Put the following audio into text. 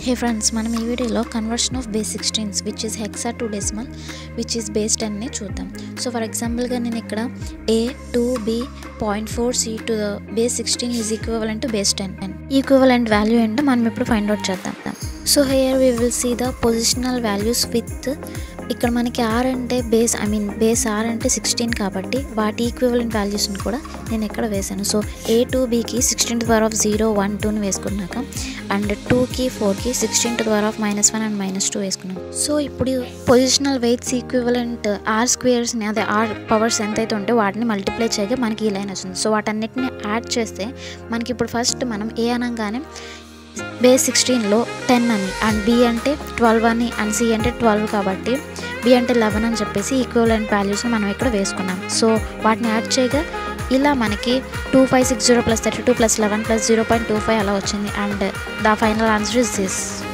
Hey friends, మనం ఈ వీడియోలో conversion of base 16 which is hexa to decimal which is base 10 ని చూద్దాం. సో ఫర్ ఎగ్జాంపుల్ గా నేను ఇక్కడ a 2b 0.4c to the base 16 is equivalent to base 10 equivalent value ఏంటో మనం ఇప్పుడు ఫైండ్ అవుట్ చేద్దాం. So here we will see the positional values with ఇక్కడ మనకి r అంటే బేస్ r అంటే 16 కాబట్టి వాటి ఈక్వివలెంట్ వాల్యూస్ని కూడా నేను ఇక్కడ వేసాను. సో a to b కి 16 to the power of 0 1 2 ని వేసుకున్నాక అండ్ 2 కి 4 కి 16 to the power of -1 and -2 వేసుకున్నాం. సో ఇప్పుడు పొజిషనల్ వెయిట్స్ ఈక్వివలెంట్ r స్క్వేర్స్ని అదే r పవర్స్ ఎంతైతే ఉంటే వాటిని మల్టిప్లై చేయగా మనకి ఈ లైన్ వస్తుంది. సో వాటన్నిటిని యాడ్ చేస్తే మనకి ఇప్పుడు ఫస్ట్ మనం a అనగానే బేస్ 16లో 10 అని అండ్ b అంటే 12 అని అండ్ c అంటే 12 కాబట్టి b అంటే 11 అని చెప్పేసి ఈక్వివలెంట్ వాల్యూస్ని మనం ఇక్కడ వేసుకున్నాం. సో వాటిని యాడ్ చేయగా ఇలా మనకి 2560 + 32 + 11 + 0.25 అలా వచ్చింది and the final answer is this.